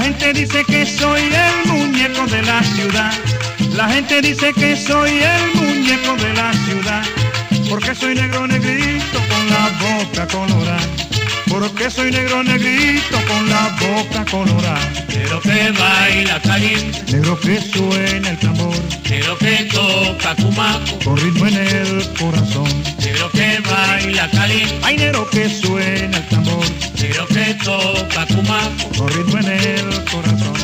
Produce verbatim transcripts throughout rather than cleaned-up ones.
gente dice que soy el muñeco de la ciudad. La gente dice que soy el muñeco de la ciudad. Porque soy negro negrito con la boca colorada. Porque soy negro negrito con la boca colorada. Negro que baila caliente, negro que suena el tambor, negro que toca cumaco, con ritmo en el corazón. Negro que baila caliente, ay, negro que suena el tambor, negro que toca cumaco, con ritmo en el corazón.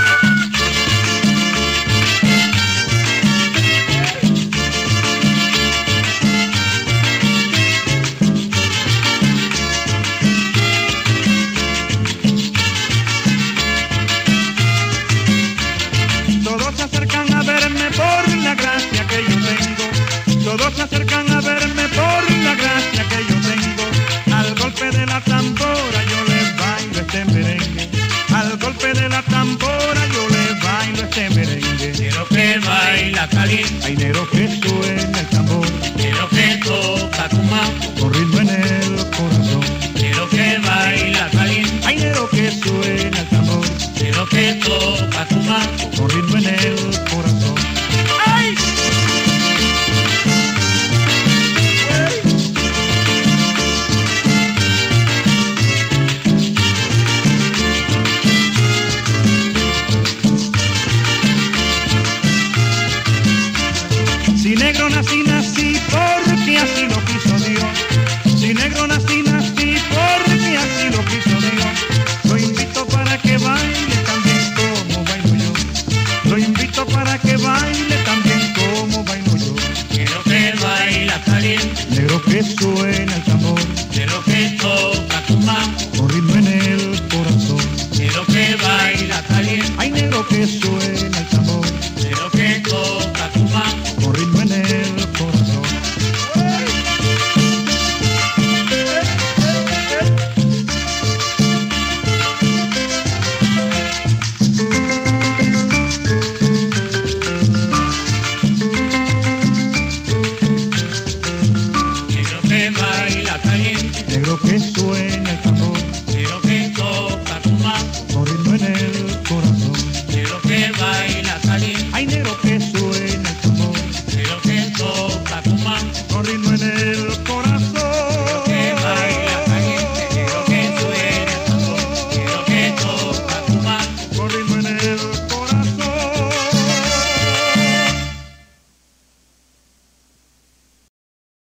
Todos se acercan a verme por la gracia que yo tengo. Al golpe de la tambora yo les bailo este merengue. Al golpe de la tambora yo les bailo este merengue. Negro que baila caliente, hay negro que suena el tambor, negro que toca cumaco, con ritmo en el corazón. Negro que baila caliente, hay negro que suena el tambor, negro que toca cumaco, con ritmo en el corazón. ¡Ay! Si negro nací, nací porque así lo quiso Dios. Si negro nací, nací porque así lo quiso Dios. Lo invito para que baile también como bailo yo. Lo invito para que baile también como bailo yo. Negro que baila caliente, negro que suena el tambor, negro que toca cumaco, con ritmo en el corazón. Negro que baila caliente, hay negro que suena